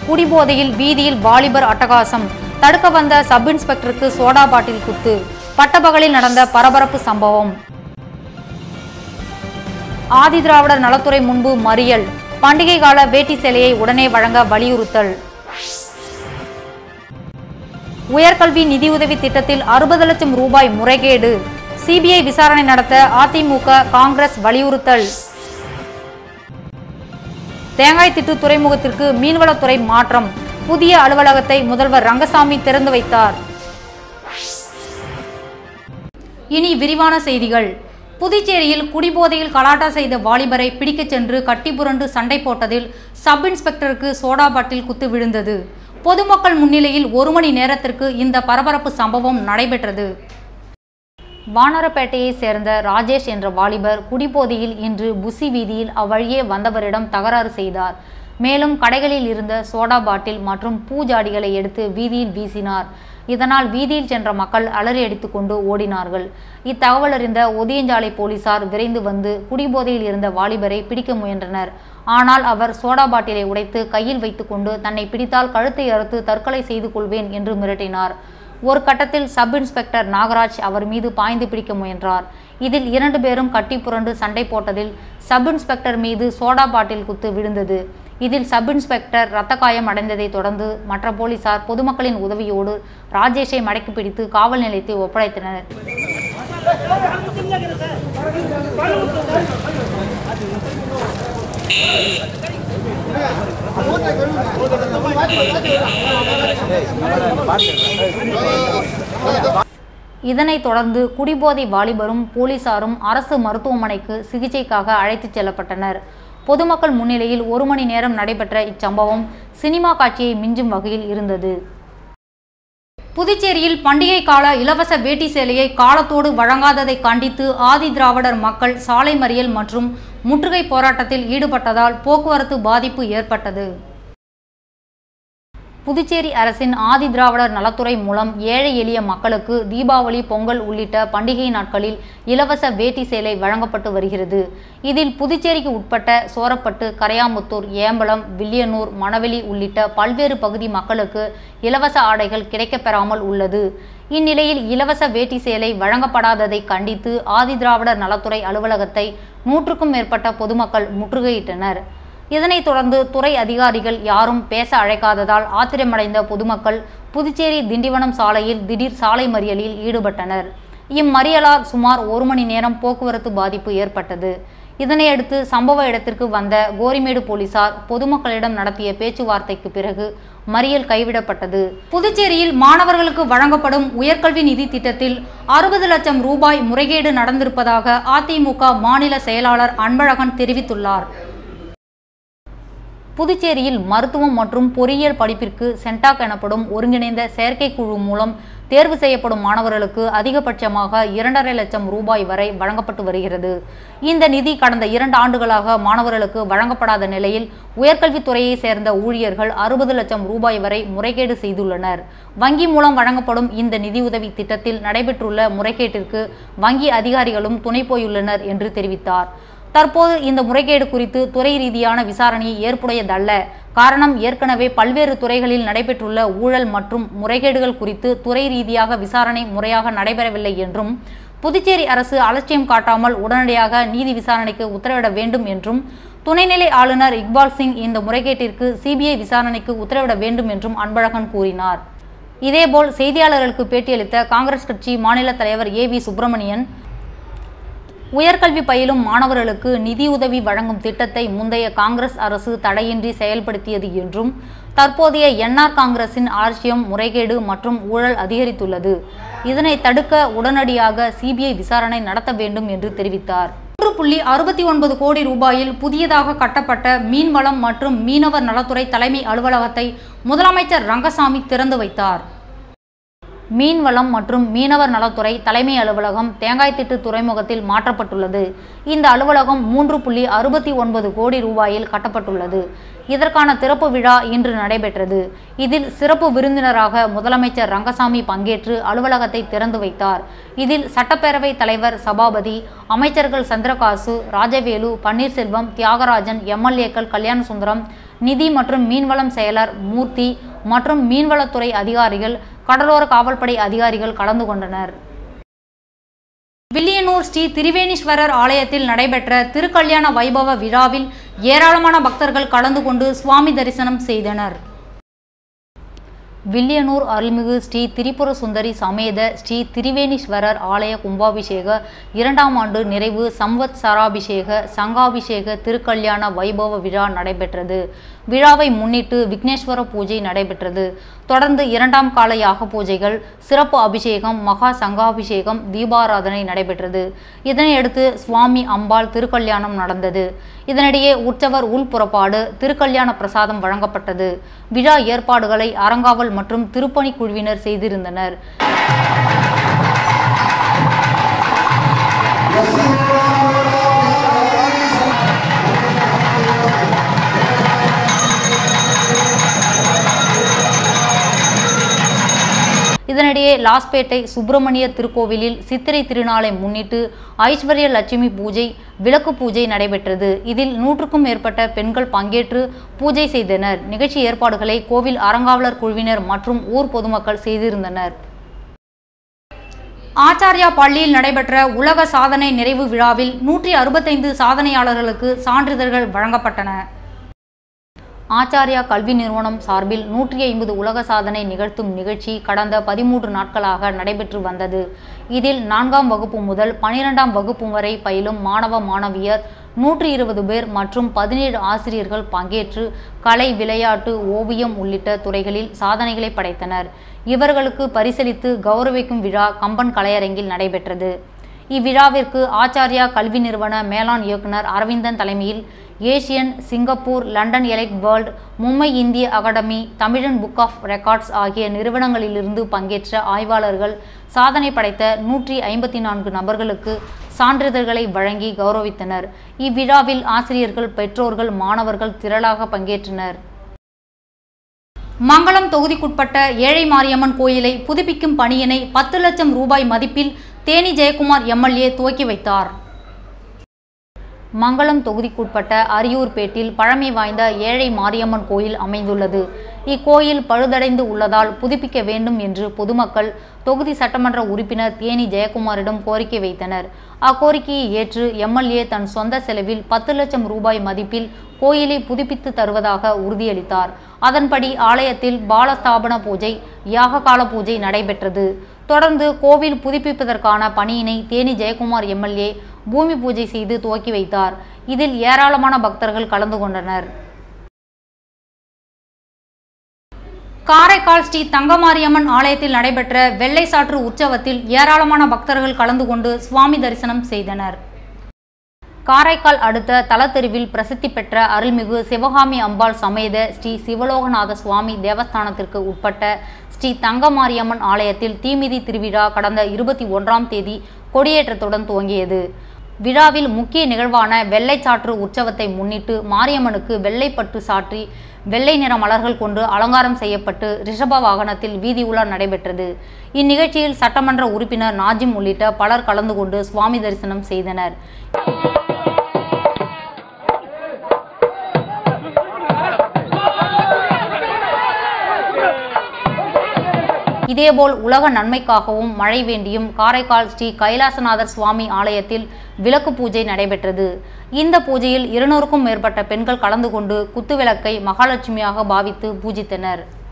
குடிபோதையில் வீதியில் வாலிபர் அட்டகாசம். தடுக்க வந்த சப் இன்ஸ்பெக்டருக்கு சோடா பாட்டில் குத்து. பட்டப்பகலில் நடந்த பரபரப்பு சம்பவம். ஆதிதிராவிடர் நலத்துறை முன்பு மறியல். பண்டிகை கால வேட்டி சேலையை உடனே வழங்க வலியுறுத்தல். உயர்கல்வி நிதியுதவி திட்டத்தில் 60 லட்சம் ரூபாய் முறைகேடு. சிபிஐ விசாரணை நடத்த அதிமுக காங்கிரஸ் வலியுறுத்தல். தேங்காய்திட்டு துறைமுகத்திற்கு மீன்வளத்துறை மாற்றம். புதிய அலுவலகத்தை முதல்வர் ரங்கசாமி திறந்து வைத்தார். இனி விரிவான செய்திகள். புதுச்சேரியில் குடிபோதையில் கலாட்டா செய்த வாலிபரை பிடிக்கச் சென்று கட்டிப்புரண்டு சண்டை போட்டதில் சப் இன்ஸ்பெக்டருக்கு சோடா பாட்டில் குத்து விழுந்தது. பொதுமக்கள் முன்னிலையில் 1 மணி நேரத்திற்கு இந்த பரபரப்பு சம்பவம் நடைபெற்றது. வானரப்பேட்டையை சேர்ந்த ராஜேஷ் என்ற வாலிபர் குடிபோதையில் இன்று புசி வீதியில் அவ்வழியே வந்தவரிடம் தகராறு செய்தார். மேலும் கடைகளில் இருந்த சோடா பாட்டில் மற்றும் பூஜாடிகளை எடுத்து வீதியில் வீசினார். இதனால் வீதியில் சென்ற மக்கள் அலறி அடித்துக் கொண்டு ஓடினார்கள். இத்தகவல் அறிந்த ஒதியஞ்சாலை போலீசார் விரைந்து வந்து குடிபோதையில் இருந்த வாலிபரை பிடிக்க முயன்றனர். ஆனால் அவர் சோடா பாட்டிலை உடைத்து கையில் வைத்துக்கொண்டு தன்னை பிடித்தால் கழுத்தை அறுத்து தற்கொலை செய்து கொள்வேன் என்று மிரட்டினார். ஒரு கட்டத்தில் சப் இன்ஸ்பெக்டர் நாகராஜ் அவர் மீது பாய்ந்து பிடிக்க முயன்றார். இதில் 2 பேரும் கட்டி புரண்டு சண்டை போட்டதில் சப் இன்ஸ்பெக்டர் மீது சோடா பாட்டில் குத்து விழுந்தது. இதில் சப் இன்ஸ்பெக்டர் இரத்த காயம் அடைந்ததை தொடர்ந்து மற்ற போலீசார் பொதுமக்களின் உதவியோடு ராஜேஷை மடக்கி பிடித்து காவல் நிலையத்தை ஒப்படைத்தனர். இதனைத் தொடர்ந்து குடிபோதை வாலிபரும் போலீசாரும் அரசு மருத்துவமனைக்கு சிகிச்சைக்காக அழைத்துச் செல்லப்பட்டனர். பொதுமக்கள் முன்னிலையில் 1 மணி நேரம் நடைபெற்ற இச்சம்பவம் சினிமா காட்சியை மிஞ்சும் வகையில் இருந்தது. புதுச்சேரியில் பண்டிகை கால இலவச வேட்டி சேலையை காலத்தோடு வழங்காததை கண்டித்து ஆதிதிராவிடர் மக்கள் சாலை மறியல் மற்றும் முற்றுகை போராட்டத்தில் ஈடுபட்டதால் போக்குவரத்து பாதிப்பு ஏற்பட்டது. புதுச்சேரி அரசின் ஆதிதிராவிடர் நலத்துறை மூலம் ஏழை எளிய மக்களுக்கு தீபாவளி, பொங்கல் உள்ளிட்ட பண்டிகை நாட்களில் இலவச வேட்டி சேலை வழங்கப்பட்டு வருகிறது. இதில் புதுச்சேரிக்கு உட்பட்ட சோரப்பட்டு, கரையாமுத்தூர், ஏம்பலம், வில்லியனூர், மணவெளி உள்ளிட்ட பல்வேறு பகுதி மக்களுக்கு இலவச ஆடைகள் கிடைக்கப்பெறாமல் உள்ளது. இந்நிலையில் இலவச வேட்டி சேலை வழங்கப்படாததை கண்டித்து ஆதிதிராவிடர் நலத்துறை அலுவலகத்தை 100க்கும் மேற்பட்ட பொதுமக்கள் முற்றுகையிட்டனர். இதனைத் தொடர்ந்து துறை அதிகாரிகள் யாரும் பேச அழைக்காததால் ஆத்திரமடைந்த பொதுமக்கள் புதுச்சேரி திண்டிவனம் சாலையில் திடீர் சாலை மறியலில் ஈடுபட்டனர். இம்மறியலால் சுமார் 1 மணி நேரம் போக்குவரத்து பாதிப்பு ஏற்பட்டது. இதனையடுத்து சம்பவ இடத்திற்கு வந்த கோரிமேடு போலீசார் பொதுமக்களிடம் நடத்திய பேச்சுவார்த்தைக்கு பிறகு மறியல் கைவிடப்பட்டது. புதுச்சேரியில் மாணவர்களுக்கு வழங்கப்படும் உயர்கல்வி நிதி திட்டத்தில் 60 லட்சம் ரூபாய் முறைகேடு நடந்திருப்பதாக அதிமுக மாநில செயலாளர் அன்பழகன் தெரிவித்துள்ளார். புதுச்சேரியில் மருத்துவம் மற்றும் பொறியியல் படிப்பிற்கு சென்டாக் எனப்படும் ஒருங்கிணைந்த செயற்கைக்குழு மூலம் தேர்வு செய்யப்படும் மாணவர்களுக்கு அதிகபட்சமாக 2.5 லட்சம் ரூபாய் வரை வழங்கப்பட்டு வருகிறது. இந்த நிதி கடந்த 2 ஆண்டுகளாக மாணவர்களுக்கு வழங்கப்படாத நிலையில் உயர்கல்வித்துறையை சேர்ந்த ஊழியர்கள் 60 லட்சம் ரூபாய் வரை முறைகேடு செய்துள்ளனர். வங்கி மூலம் வழங்கப்படும் இந்த நிதியுதவி திட்டத்தில் நடைபெற்றுள்ள முறைகேட்டிற்கு வங்கி அதிகாரிகளும் துணை போயுள்ளனர் என்று தெரிவித்தார். தற்போது இந்த முறைகேடு குறித்து துறை ரீதியான விசாரணை ஏற்புடையதல்ல. காரணம், ஏற்கனவே பல்வேறு துறைகளில் நடைபெற்றுள்ள ஊழல் மற்றும் முறைகேடுகள் குறித்து துறை ரீதியாக விசாரணை முறையாக நடைபெறவில்லை என்றும் புதுச்சேரி அரசு அலட்சியம் காட்டாமல் உடனடியாக நீதி விசாரணைக்கு உத்தரவிட வேண்டும் என்றும் துணைநிலை ஆளுநர் இக்பால் சிங் இந்த முறைகேட்டிற்கு சிபிஐ விசாரணைக்கு உத்தரவிட வேண்டும் என்றும் அன்பழகன் கூறினார். இதேபோல் செய்தியாளர்களுக்கு பேட்டியளித்த காங்கிரஸ் கட்சி மாநில தலைவர் ஏவி சுப்பிரமணியன், உயர்கல்வி பயிலும் மாணவர்களுக்கு நிதியுதவி வழங்கும் திட்டத்தை முந்தைய காங்கிரஸ் அரசு தடையின்றி செயல்படுத்தியது என்றும் தற்போதைய என்ஆர் காங்கிரசின் அலட்சியம், முறைகேடு மற்றும் ஊழல் அதிகரித்துள்ளது. இதனை தடுக்க உடனடியாக சிபிஐ விசாரணை நடத்த வேண்டும் என்று தெரிவித்தார். 1.69 கோடி ரூபாயில் புதியதாக கட்டப்பட்ட மீன்வளம் மற்றும் மீனவர் நலத்துறை தலைமை அலுவலகத்தை முதலமைச்சர் ரங்கசாமி திறந்து வைத்தார். மீன்வளம் மற்றும் மீனவர் நலத்துறை தலைமை அலுவலகம் தேங்காய்திட்டு துறைமுகத்தில் மாற்றப்பட்டுள்ளது. இந்த அலுவலகம் 3.69 கோடி ரூபாயில் கட்டப்பட்டுள்ளது. இதற்கான திறப்பு விழா இன்று நடைபெற்றது. இதில் சிறப்பு விருந்தினராக முதலமைச்சர் ரங்கசாமி பங்கேற்று அலுவலகத்தை திறந்து வைத்தார். இதில் சட்டப்பேரவை தலைவர் சபாபதி, அமைச்சர்கள் சந்திரகாசு, ராஜவேலு, பன்னீர்செல்வம், தியாகராஜன், எம்எல்ஏக்கள் கல்யாணசுந்தரம், நிதி மற்றும் மீன்வளம் செயலர் மூர்த்தி மற்றும் மீன்வளத்துறை அதிகாரிகள், கடலோர காவல்படை அதிகாரிகள் கலந்து கொண்டனர். வில்லியனூர் ஸ்ரீ திரிவேணீஸ்வரர் ஆலயத்தில் நடைபெற்ற திருக்கல்யாண வைபவ விழாவில் ஏராளமான பக்தர்கள் கலந்து கொண்டு சுவாமி தரிசனம் செய்தனர். வில்லியனூர் அருள்மிகு ஸ்ரீ திரிபுர சுந்தரி சமேத ஸ்ரீ திரிவேணீஸ்வரர் ஆலய கும்பாபிஷேக 2ஆம் ஆண்டு நிறைவு சம்வத்சராபிஷேக சங்காபிஷேக திருக்கல்யாண வைபவ விழா நடைபெற்றது. விழாவை முன்னிட்டு விக்னேஸ்வர பூஜை நடைபெற்றது. தொடர்ந்து 2ஆம் கால யாக பூஜைகள், சிறப்பு அபிஷேகம், மகா சங்காபிஷேகம், தீபாராதனை நடைபெற்றது. இதனையடுத்து சுவாமி அம்பாள் திருக்கல்யாணம் நடந்தது. இதனிடையே உற்சவர் உள்புறப்பாடு, திருக்கல்யாண பிரசாதம் வழங்கப்பட்டது. விழா ஏற்பாடுகளை அறங்காவல் மற்றும் திருப்பணி குழுவினர் செய்திருந்தனர். இதனிடையே லாஸ்பேட்டை சுப்பிரமணிய திருக்கோவிலில் சித்திரை திருநாளை முன்னிட்டு ஐஸ்வர்ய லட்சுமி பூஜை, விளக்கு பூஜை நடைபெற்றது. இதில் 100க்கும் மேற்பட்ட பெண்கள் பங்கேற்று பூஜை செய்தனர். நிகழ்ச்சி ஏற்பாடுகளை கோவில் அறங்காவலர் குழுவினர் மற்றும் ஊர் பொதுமக்கள் செய்திருந்தனர். ஆச்சாரியா பள்ளியில் நடைபெற்ற உலக சாதனை நிறைவு விழாவில் 165 சாதனையாளர்களுக்கு சான்றிதழ்கள் வழங்கப்பட்டன. ஆச்சாரியா கல்வி நிறுவனம் சார்பில் 150 உலக சாதனை நிகழ்த்தும் நிகழ்ச்சி கடந்த 13 நாட்களாக நடைபெற்று வந்தது. இதில் 4ஆம் வகுப்பு முதல் 12ஆம் வகுப்பு வரை பயிலும் மாணவ மாணவியர் 120 பேர் மற்றும் 17 ஆசிரியர்கள் பங்கேற்று கலை, விளையாட்டு, ஓவியம் உள்ளிட்ட துறைகளில் சாதனைகளை படைத்தனர். இவர்களுக்கு பரிசளித்து கௌரவிக்கும் விழா கம்பன் கலையரங்கில் நடைபெற்றது. இவ்விழாவிற்கு ஆச்சாரியா கல்வி நிறுவன மேலாண் இயக்குனர் அரவிந்தன் தலைமையில் Asian, Singapore, London elite world, Mumbai இந்திய அகாடமி, தமிழன் புக் ஆஃப் ரெக்கார்ட்ஸ் ஆகிய நிறுவனங்களிலிருந்து பங்கேற்ற ஆய்வாளர்கள் சாதனை படைத்த 154 நபர்களுக்கு சான்றிதழ்களை வழங்கி கௌரவித்தனர். இவ்விழாவில் ஆசிரியர்கள், பெற்றோர்கள், மாணவர்கள் திரளாக பங்கேற்றனர். மங்களம் தொகுதிக்குட்பட்ட ஏழை மாரியம்மன் கோயிலை புதுப்பிக்கும் பணியினை 10 லட்சம் ரூபாய் மதிப்பில் தேனி ஜெயக்குமார் எம்எல்ஏ துவக்கி வைத்தார். மங்களம் தொகுதிக்குட்பட்ட அரியூர்பேட்டில் பழமை வாய்ந்த ஏழை மாரியம்மன் கோயில் அமைந்துள்ளது. இக்கோயில் பழுதடைந்து உள்ளதால் புதுப்பிக்க வேண்டும் என்று பொதுமக்கள் தொகுதி சட்டமன்ற உறுப்பினர் தேனி ஜெயக்குமாரிடம் கோரிக்கை வைத்தனர். அக்கோரிக்கையை ஏற்று எம்எல்ஏ தன் சொந்த செலவில் 10 லட்சம் ரூபாய் மதிப்பில் கோயிலை புதுப்பித்து தருவதாக உறுதியளித்தார். அதன்படி ஆலயத்தில் பாலஸ்தாபன பூஜை, யாககால பூஜை நடைபெற்றது. தொடர்ந்து கோவில் புதுப்பிப்பதற்கான பணியினை தேனி ஜெயக்குமார் எம்எல்ஏ பூமி பூஜை செய்து துவக்கி வைத்தார். இதில் ஏராளமான பக்தர்கள் கலந்து கொண்டனர். காரைக்கால் ஸ்ரீ தங்கமாரியம்மன் ஆலயத்தில் நடைபெற்ற வெள்ளை சாற்று உற்சவத்தில் ஏராளமான பக்தர்கள் கலந்து கொண்டு சுவாமி தரிசனம் செய்தனர். காரைக்கால் அடுத்த தலத்தெருவில் பிரசித்தி பெற்ற அருள்மிகு சிவகாமி அம்பாள் சமேத ஸ்ரீ சிவலோகநாத சுவாமி தேவஸ்தானத்திற்கு உட்பட்ட ஸ்ரீ தங்கமாரியம்மன் ஆலயத்தில் தீமிதி திருவிழா கடந்த 21ஆம் தேதி கொடியேற்றத்துடன் துவங்கியது. விழாவில் முக்கிய நிகழ்வான வெள்ளைச்சாற்று உற்சவத்தை முன்னிட்டு மாரியம்மனுக்கு வெள்ளைப்பட்டு சாற்றி வெள்ளை நிற மலர்கள் கொண்டு அலங்காரம் செய்யப்பட்டு ரிஷப வாகனத்தில் வீதி உலா நடைபெற்றது. இந்நிகழ்ச்சியில் சட்டமன்ற உறுப்பினர் நாஜிம் உள்ளிட்ட பலர் கலந்து கொண்டு சுவாமி தரிசனம் செய்தனர். இதேபோல் உலக நன்மைக்காகவும் மழை வேண்டியும் காரைக்கால் ஸ்ரீ கைலாசநாதர் சுவாமி ஆலயத்தில் விளக்கு பூஜை நடைபெற்றது. இந்த பூஜையில் 200க்கும் மேற்பட்ட பெண்கள் கலந்து கொண்டு குத்துவிளக்கை மகாலட்சுமியாக பாவித்து பூஜித்தனர்.